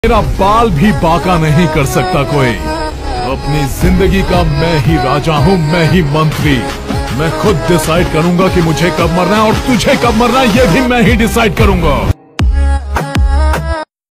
मेरा बाल भी बांका नहीं कर सकता कोई। अपनी जिंदगी का मैं ही राजा हूँ, मैं ही मंत्री। मैं खुद डिसाइड करूंगा कि मुझे कब मरना है और तुझे कब मरना है, ये भी मैं ही डिसाइड करूंगा।